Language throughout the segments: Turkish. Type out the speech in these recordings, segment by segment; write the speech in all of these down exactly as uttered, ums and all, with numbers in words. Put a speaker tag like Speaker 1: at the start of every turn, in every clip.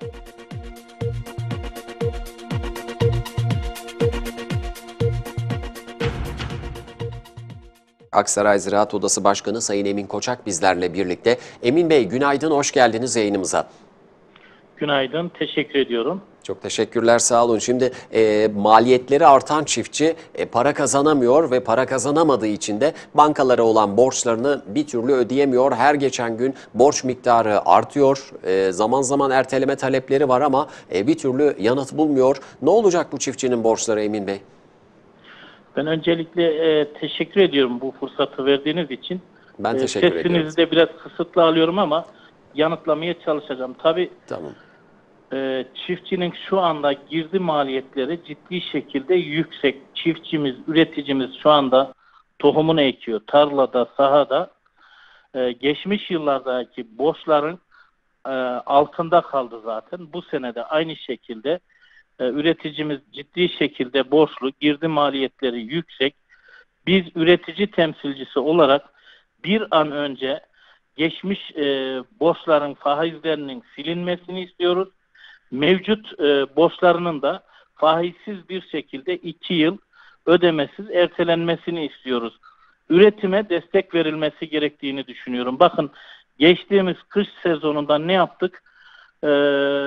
Speaker 1: Aksaray Ziraat Odası Başkanı Sayın Emin Koçak bizlerle birlikte. Emin Bey, günaydın, hoş geldiniz yayınımıza.
Speaker 2: Günaydın, teşekkür ediyorum.
Speaker 1: Çok teşekkürler, sağ olun. Şimdi e, maliyetleri artan çiftçi e, para kazanamıyor ve para kazanamadığı için de bankalara olan borçlarını bir türlü ödeyemiyor. Her geçen gün borç miktarı artıyor. E, zaman zaman erteleme talepleri var ama e, bir türlü yanıt bulmuyor. Ne olacak bu çiftçinin borçları Emin Bey?
Speaker 2: Ben öncelikle e, teşekkür ediyorum bu fırsatı verdiğiniz için.
Speaker 1: Ben teşekkür
Speaker 2: e,
Speaker 1: ediyorum.
Speaker 2: Sesinizi de biraz kısıtlı alıyorum ama yanıtlamaya çalışacağım. Tabii
Speaker 1: Tamam.
Speaker 2: e, çiftçinin şu anda girdi maliyetleri ciddi şekilde yüksek. Çiftçimiz, üreticimiz şu anda tohumunu ekiyor. Tarlada, sahada e, geçmiş yıllardaki borçların e, altında kaldı zaten. Bu sene de aynı şekilde üreticimiz ciddi şekilde borçlu, girdi maliyetleri yüksek. Biz üretici temsilcisi olarak bir an önce geçmiş e, borçların faizlerinin silinmesini istiyoruz. Mevcut e, borçlarının da faizsiz bir şekilde iki yıl ödemesiz ertelenmesini istiyoruz. Üretime destek verilmesi gerektiğini düşünüyorum. Bakın geçtiğimiz kış sezonunda ne yaptık? Eee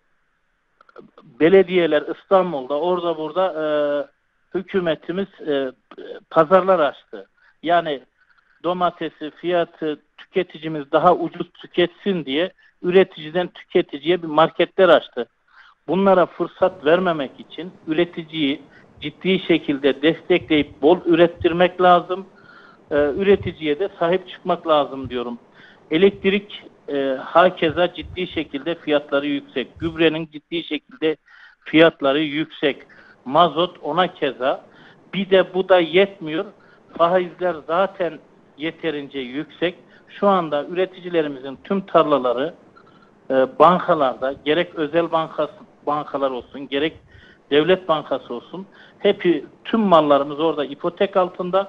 Speaker 2: Belediyeler İstanbul'da orada burada e, hükümetimiz e, pazarlar açtı. Yani domatesi fiyatı tüketicimiz daha ucuz tüketsin diye üreticiden tüketiciye bir marketler açtı. Bunlara fırsat vermemek için üreticiyi ciddi şekilde destekleyip bol ürettirmek lazım. E, üreticiye de sahip çıkmak lazım diyorum. Elektrik e, hakeza ciddi şekilde fiyatları yüksek. Gübrenin ciddi şekilde fiyatları yüksek. Mazot ona keza. Bir de bu da yetmiyor. Faizler zaten yeterince yüksek. Şu anda üreticilerimizin tüm tarlaları e, bankalarda, gerek özel bankası, bankalar olsun, gerek devlet bankası olsun, hep tüm mallarımız orada ipotek altında.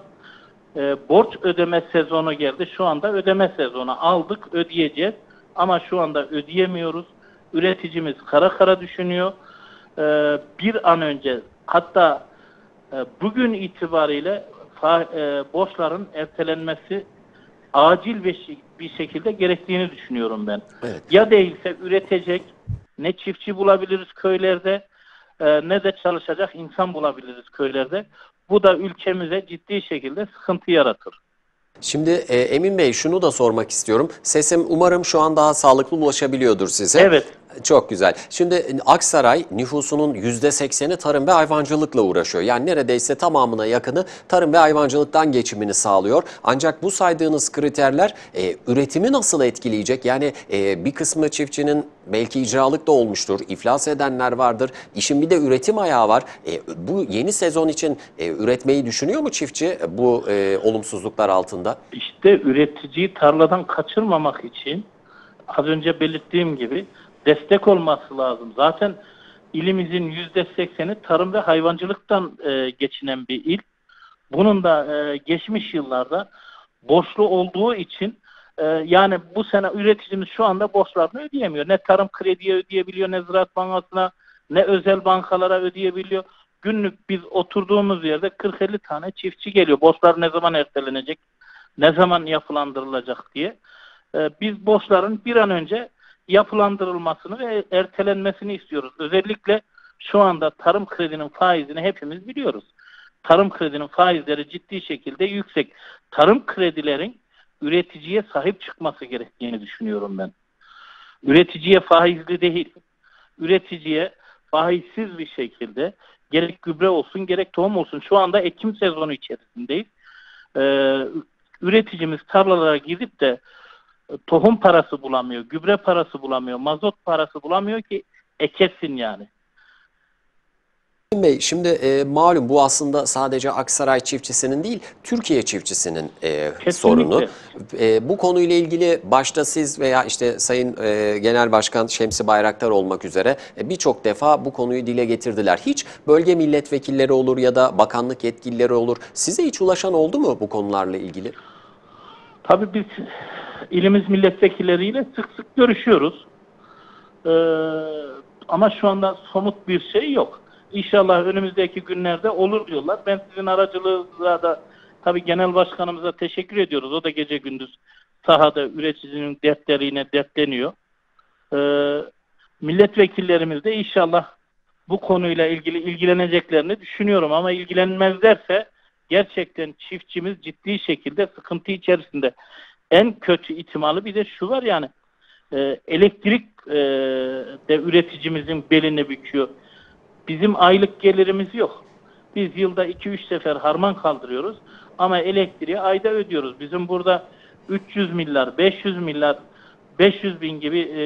Speaker 2: E, borç ödeme sezonu geldi. Şu anda ödeme sezonu aldık, ödeyeceğiz. Ama şu anda ödeyemiyoruz. Üreticimiz kara kara düşünüyor. E, bir an önce, hatta e, bugün itibariyle fa, e, borçların ertelenmesi acil bir, bir şekilde gerektiğini düşünüyorum ben.
Speaker 1: Evet.
Speaker 2: Ya değilse üretecek ne çiftçi bulabiliriz köylerde, e, ne de çalışacak insan bulabiliriz köylerde. Bu da ülkemize ciddi şekilde sıkıntı yaratır.
Speaker 1: Şimdi e, Emin Bey, şunu da sormak istiyorum. Sesim umarım şu an daha sağlıklı ulaşabiliyordur size.
Speaker 2: Evet.
Speaker 1: Çok güzel. Şimdi Aksaray nüfusunun yüzde sekseni tarım ve hayvancılıkla uğraşıyor. Yani neredeyse tamamına yakını tarım ve hayvancılıktan geçimini sağlıyor. Ancak bu saydığınız kriterler e, üretimi nasıl etkileyecek? Yani e, bir kısmı çiftçinin belki icralık da olmuştur, iflas edenler vardır. İşin bir de üretim ayağı var. E, bu yeni sezon için e, üretmeyi düşünüyor mu çiftçi bu e, olumsuzluklar altında?
Speaker 2: İşte üreticiyi tarladan kaçırmamak için az önce belirttiğim gibi destek olması lazım. Zaten ilimizin yüzde sekseni tarım ve hayvancılıktan e, geçinen bir il. Bunun da e, geçmiş yıllarda borçlu olduğu için e, yani bu sene üreticimiz şu anda borçlarını ödeyemiyor. Ne tarım krediye ödeyebiliyor, ne Ziraat Bankası'na, ne özel bankalara ödeyebiliyor. Günlük biz oturduğumuz yerde kırk elli tane çiftçi geliyor. Borçlar ne zaman ertelenecek, ne zaman yapılandırılacak diye. E, biz borçların bir an önce yapılandırılmasını ve ertelenmesini istiyoruz. Özellikle şu anda tarım kredinin faizini hepimiz biliyoruz. Tarım kredinin faizleri ciddi şekilde yüksek. Tarım kredilerin üreticiye sahip çıkması gerektiğini düşünüyorum ben. Üreticiye faizli değil, üreticiye faizsiz bir şekilde gerek gübre olsun gerek tohum olsun. Şu anda ekim sezonu içerisindeyiz. Ee, üreticimiz tarlalara gidip de tohum parası bulamıyor, gübre parası bulamıyor, mazot parası bulamıyor ki ekesin yani.
Speaker 1: Bey, şimdi e, malum bu aslında sadece Aksaray çiftçisinin değil, Türkiye çiftçisinin e, sorunu. E, bu konuyla ilgili başta siz veya işte Sayın e, Genel Başkan Şemsi Bayraktar olmak üzere e, birçok defa bu konuyu dile getirdiler. Hiç bölge milletvekilleri olur ya da bakanlık yetkilileri olur. Size hiç ulaşan oldu mu bu konularla ilgili?
Speaker 2: Tabii biz ilimiz milletvekilleriyle sık sık görüşüyoruz. Ee, ama şu anda somut bir şey yok. İnşallah önümüzdeki günlerde olur diyorlar. Ben sizin aracılığınızla da tabii genel başkanımıza teşekkür ediyoruz. O da gece gündüz sahada üreticinin dertleriyle dertleniyor. Ee, milletvekillerimiz de inşallah bu konuyla ilgili ilgileneceklerini düşünüyorum. Ama ilgilenmezlerse gerçekten çiftçimiz ciddi şekilde sıkıntı içerisinde. En kötü ihtimali bir de şu var yani e, elektrik e, de üreticimizin belini büküyor. Bizim aylık gelirimiz yok. Biz yılda iki üç sefer harman kaldırıyoruz ama elektriği ayda ödüyoruz. Bizim burada üç yüz milyar, beş yüz milyar, beş yüz bin gibi e,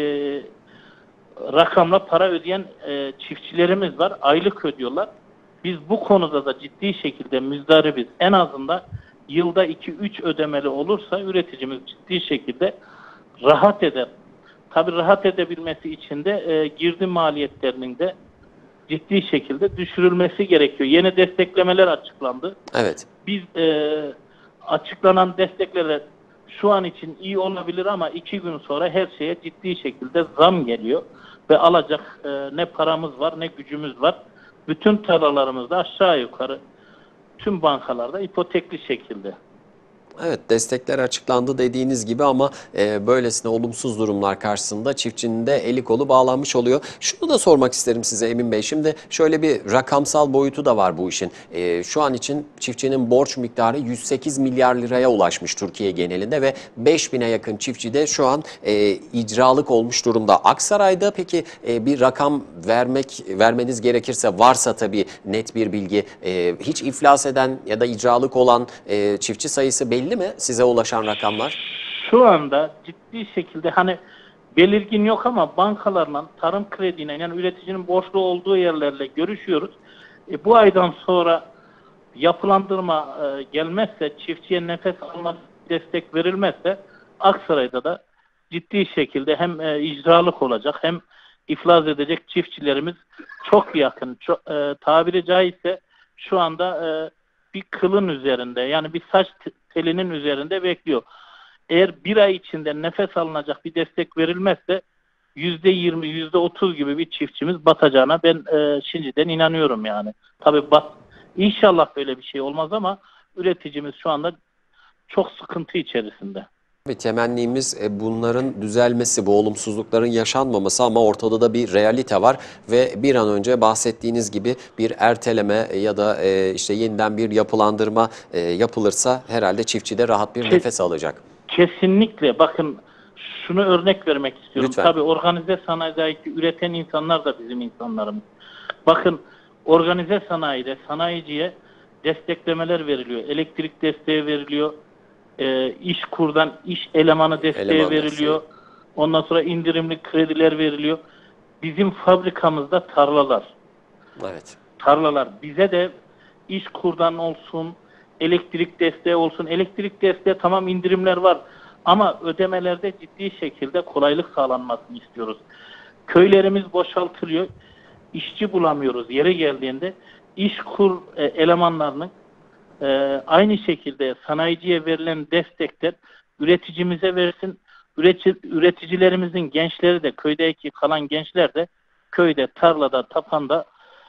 Speaker 2: rakamla para ödeyen e, çiftçilerimiz var. Aylık ödüyorlar. Biz bu konuda da ciddi şekilde müzdaribiz. En azından yılda iki üç ödemeli olursa üreticimiz ciddi şekilde rahat eder. Tabii rahat edebilmesi için de e, girdi maliyetlerinin de ciddi şekilde düşürülmesi gerekiyor. Yeni desteklemeler açıklandı.
Speaker 1: Evet.
Speaker 2: Biz e, açıklanan desteklere şu an için iyi olabilir ama iki gün sonra her şeye ciddi şekilde zam geliyor. Ve alacak e, ne paramız var ne gücümüz var. Bütün tarlalarımızda aşağı yukarı tüm bankalarda ipotekli şekilde.
Speaker 1: Evet, destekler açıklandı dediğiniz gibi ama e, böylesine olumsuz durumlar karşısında çiftçinin de eli kolu bağlanmış oluyor. Şunu da sormak isterim size Emin Bey. Şimdi şöyle bir rakamsal boyutu da var bu işin. E, şu an için çiftçinin borç miktarı yüz sekiz milyar liraya ulaşmış Türkiye genelinde ve beş bine yakın çiftçi de şu an e, icralık olmuş durumda. Aksaray'da peki e, bir rakam vermek vermeniz gerekirse, varsa tabii net bir bilgi, e, hiç iflas eden ya da icralık olan e, çiftçi sayısı belli mi size ulaşan rakamlar?
Speaker 2: Şu anda ciddi şekilde hani belirgin yok ama bankalarla, tarım krediyle yani üreticinin borçlu olduğu yerlerle görüşüyoruz. E, bu aydan sonra yapılandırma e, gelmezse, çiftçiye nefes alma destek verilmezse Aksaray'da da ciddi şekilde hem e, icralık olacak hem iflas edecek çiftçilerimiz çok yakın. Çok, e, tabiri caizse şu anda e, bir kılın üzerinde yani bir saç telinin üzerinde bekliyor. Eğer bir ay içinde nefes alınacak bir destek verilmezse yüzde yirmi, yüzde otuz gibi bir çiftçimiz batacağına ben e, şimdiden inanıyorum yani. Tabii bat, inşallah böyle bir şey olmaz ama üreticimiz şu anda çok sıkıntı içerisinde.
Speaker 1: Bir temennimiz bunların düzelmesi, bu olumsuzlukların yaşanmaması ama ortada da bir realite var ve bir an önce bahsettiğiniz gibi bir erteleme ya da işte yeniden bir yapılandırma yapılırsa herhalde çiftçi de rahat bir
Speaker 2: Kes,
Speaker 1: nefes alacak.
Speaker 2: Kesinlikle. Bakın şunu örnek vermek istiyorum.
Speaker 1: Lütfen.
Speaker 2: Tabii organize sanayideki üreten insanlar da bizim insanlarımız. Bakın organize sanayide sanayiciye desteklemeler veriliyor. Elektrik desteği veriliyor. E, iş kurdan iş elemanı desteği
Speaker 1: Eleman
Speaker 2: veriliyor.
Speaker 1: desteği.
Speaker 2: Ondan sonra indirimli krediler veriliyor. Bizim fabrikamızda tarlalar.
Speaker 1: Evet.
Speaker 2: Tarlalar. Bize de iş kurdan olsun, elektrik desteği olsun. Elektrik desteği tamam indirimler var. Ama ödemelerde ciddi şekilde kolaylık sağlanmasını istiyoruz. Köylerimiz boşaltılıyor. İşçi bulamıyoruz. Yere geldiğinde işkur e, elemanlarının e, aynı şekilde sanayiciye verilen destekler üreticimize versin. Üretici, üreticilerimizin gençleri de köydeki kalan gençler de köyde, tarlada, tapanda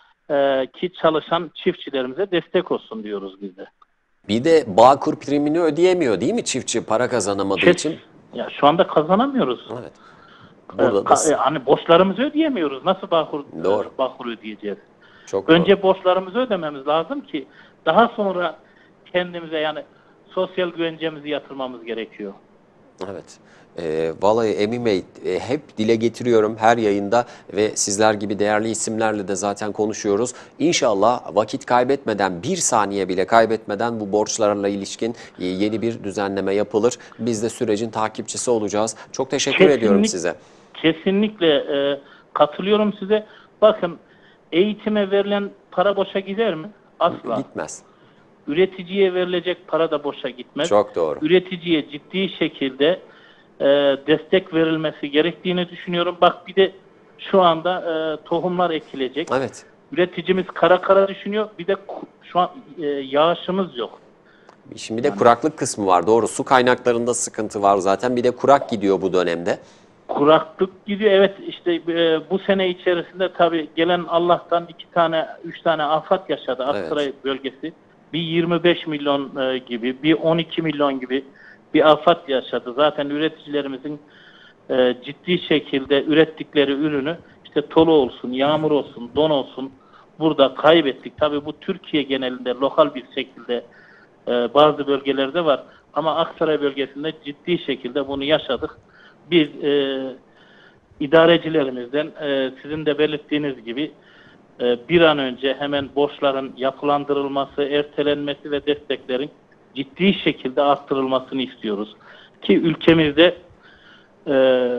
Speaker 2: e, ki çalışan çiftçilerimize destek olsun diyoruz biz de.
Speaker 1: Bir de Bağkur primini ödeyemiyor değil mi çiftçi para kazanamadığı
Speaker 2: Kes,
Speaker 1: için?
Speaker 2: Ya şu anda kazanamıyoruz.
Speaker 1: Evet. Burada
Speaker 2: Ka-
Speaker 1: da...
Speaker 2: e, hani borçlarımızı ödeyemiyoruz. Nasıl Bağkur,
Speaker 1: Doğru.
Speaker 2: e, Bağkur ödeyeceğiz?
Speaker 1: Çok
Speaker 2: Önce
Speaker 1: doğru.
Speaker 2: borçlarımızı ödememiz lazım ki daha sonra kendimize yani sosyal güvencemizi yatırmamız gerekiyor.
Speaker 1: Evet. E, vallahi Emin Bey e, hep dile getiriyorum her yayında ve sizler gibi değerli isimlerle de zaten konuşuyoruz. İnşallah vakit kaybetmeden, bir saniye bile kaybetmeden bu borçlarla ilişkin e, yeni bir düzenleme yapılır. Biz de sürecin takipçisi olacağız. Çok teşekkür
Speaker 2: Kesinlik,
Speaker 1: ediyorum size.
Speaker 2: Kesinlikle e, katılıyorum size. Bakın eğitime verilen para boşa gider mi? Asla.
Speaker 1: Gitmez.
Speaker 2: Üreticiye verilecek para da boşa gitmez.
Speaker 1: Çok doğru.
Speaker 2: Üreticiye ciddi şekilde e, destek verilmesi gerektiğini düşünüyorum. Bak bir de şu anda e, tohumlar ekilecek.
Speaker 1: Evet.
Speaker 2: Üreticimiz kara kara düşünüyor. Bir de şu an e, yağışımız yok.
Speaker 1: Şimdi de kuraklık kısmı var. Doğru. Su kaynaklarında sıkıntı var zaten. Bir de kurak gidiyor bu dönemde.
Speaker 2: Kuraklık gidiyor. Evet, işte e, bu sene içerisinde tabii gelen Allah'tan iki tane, üç tane afet yaşadı Aksaray
Speaker 1: Evet.
Speaker 2: bölgesi. Bir yirmi beş milyon e, gibi, bir on iki milyon gibi bir afet yaşadı. Zaten üreticilerimizin e, ciddi şekilde ürettikleri ürünü işte tolu olsun, yağmur olsun, don olsun burada kaybettik. Tabii bu Türkiye genelinde lokal bir şekilde e, bazı bölgelerde var. Ama Aksaray bölgesinde ciddi şekilde bunu yaşadık. Bir e, idarecilerimizden e, sizin de belirttiğiniz gibi e, bir an önce hemen borçların yapılandırılması, ertelenmesi ve desteklerin ciddi şekilde arttırılmasını istiyoruz. Ki ülkemizde e,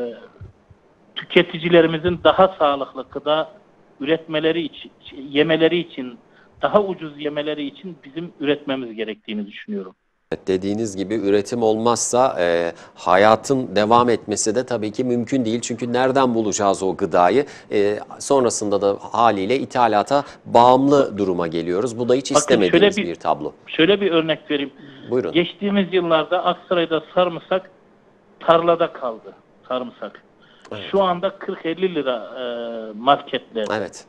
Speaker 2: tüketicilerimizin daha sağlıklı gıda üretmeleri için, yemeleri için, daha ucuz yemeleri için bizim üretmemiz gerektiğini düşünüyorum.
Speaker 1: Dediğiniz gibi üretim olmazsa e, hayatın devam etmesi de tabii ki mümkün değil. Çünkü nereden bulacağız o gıdayı? E, sonrasında da haliyle ithalata bağımlı duruma geliyoruz. Bu da hiç
Speaker 2: Bakın
Speaker 1: istemediğimiz
Speaker 2: şöyle bir,
Speaker 1: bir tablo.
Speaker 2: Şöyle bir örnek vereyim.
Speaker 1: Buyurun.
Speaker 2: Geçtiğimiz yıllarda Aksaray'da sarımsak tarlada kaldı. Sarımsak.
Speaker 1: Evet.
Speaker 2: Şu anda kırk elli lira e, marketlerde.
Speaker 1: Evet.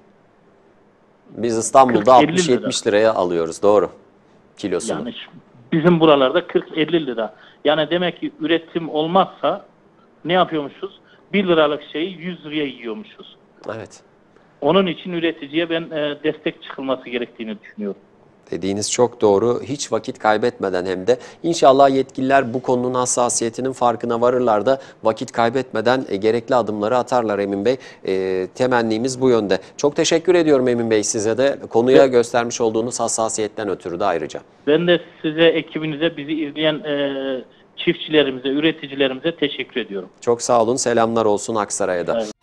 Speaker 1: Biz İstanbul'da
Speaker 2: kırk elli
Speaker 1: altmış yetmiş liraya alıyoruz. Doğru. Kilosunu.
Speaker 2: Yani bizim buralarda kırk elli lira. Yani demek ki üretim olmazsa ne yapıyormuşuz? bir liralık şeyi yüz liraya yiyormuşuz.
Speaker 1: Evet.
Speaker 2: Onun için üreticiye ben e, destek çıkılması gerektiğini düşünüyorum.
Speaker 1: Dediğiniz çok doğru. Hiç vakit kaybetmeden hem de inşallah yetkililer bu konunun hassasiyetinin farkına varırlar da vakit kaybetmeden e, gerekli adımları atarlar Emin Bey. E, temennimiz bu yönde. Çok teşekkür ediyorum Emin Bey size de konuya
Speaker 2: Evet.
Speaker 1: göstermiş olduğunuz hassasiyetten ötürü de ayrıca.
Speaker 2: Ben de size, ekibinize, bizi izleyen e, çiftçilerimize, üreticilerimize teşekkür ediyorum.
Speaker 1: Çok sağ olun. Selamlar olsun Aksaray'a da.
Speaker 2: Evet.